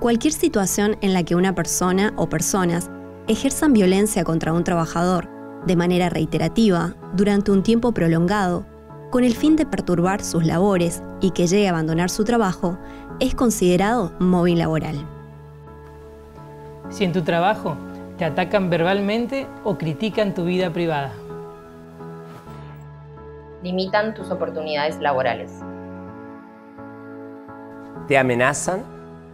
Cualquier situación en la que una persona o personas ejerzan violencia contra un trabajador de manera reiterativa durante un tiempo prolongado, con el fin de perturbar sus labores y que llegue a abandonar su trabajo, es considerado mobbing laboral. Si en tu trabajo te atacan verbalmente o critican tu vida privada. Limitan tus oportunidades laborales. ¿Te amenazan?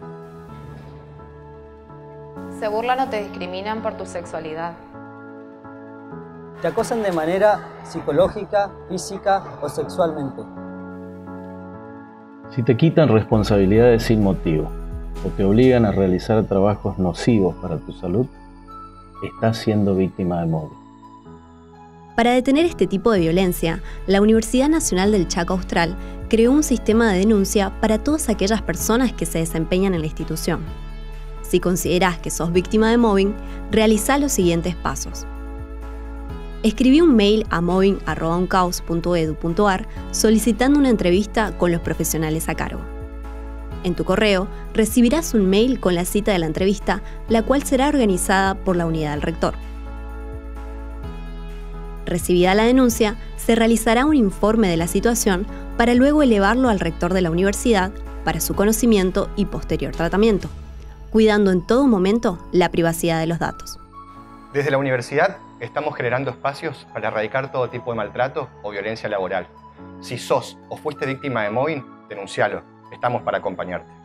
Se burlan o te discriminan por tu sexualidad. Te acosan de manera psicológica, física o sexualmente. Si te quitan responsabilidades sin motivo o te obligan a realizar trabajos nocivos para tu salud, estás siendo víctima de mobbing. Para detener este tipo de violencia, la Universidad Nacional del Chaco Austral creó un sistema de denuncia para todas aquellas personas que se desempeñan en la institución. Si considerás que sos víctima de mobbing, realizá los siguientes pasos. Escribí un mail a mobbing@uncaus.edu.ar solicitando una entrevista con los profesionales a cargo. En tu correo recibirás un mail con la cita de la entrevista, la cual será organizada por la unidad del rector. Recibida la denuncia, se realizará un informe de la situación para luego elevarlo al rector de la universidad para su conocimiento y posterior tratamiento, cuidando en todo momento la privacidad de los datos. Desde la universidad estamos generando espacios para erradicar todo tipo de maltrato o violencia laboral. Si sos o fuiste víctima de mobbing, denuncialo. Estamos para acompañarte.